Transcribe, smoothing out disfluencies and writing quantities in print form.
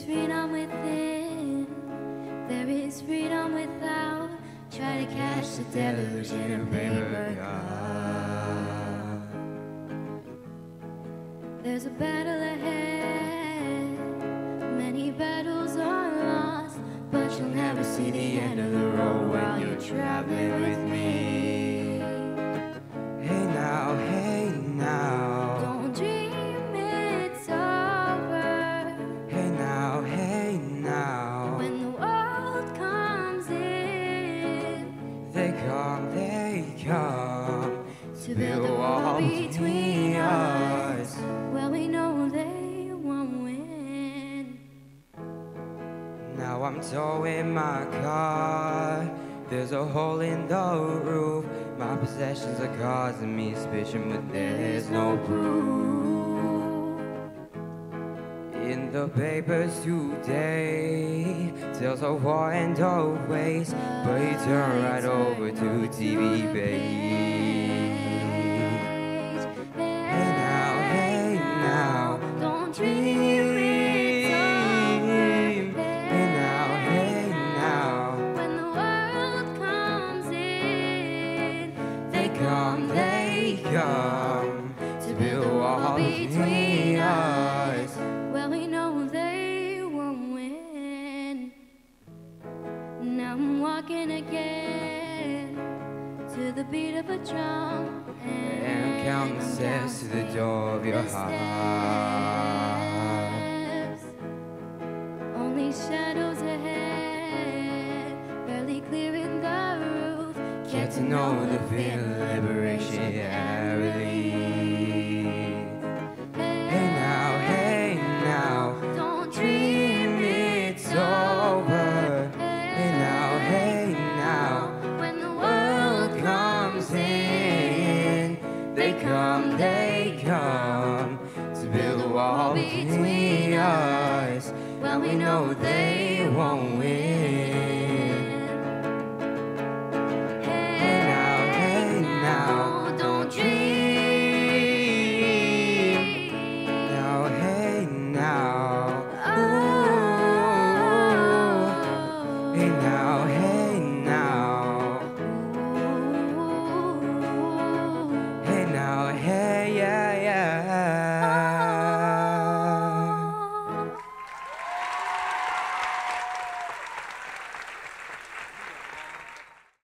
freedom within, there is freedom without. Try to catch the deluge in a paper cup. There's a battle ahead, many battles are lost, but you'll never see the end of the road while you're traveling with me. Hey now, hey now, Don't dream it's over. hey now, hey now. When the world comes in, They come to build a wall between us. Well, we know they won't win. Now I'm towing my car, there's a hole in the roof. My possessions are causing me suspicion, but there's no proof. In the papers today, tales of war and of waste, but you turn right over to TV, babe. Hey now, hey now, Don't dream it's over. hey now, hey now. When the world comes in, They come to build a wall between us. Well, we know they won't win. Now I'm walking again to the beat of a drum And count the steps to the door of your heart. Only shadows ahead, barely clearing the roof. Get to know the feeling of liberation, yeah, relief. Hey now, hey now, Don't dream it's over. Hey now, hey now, when the world comes in. They come to build a wall between us. Well, we know they won't win.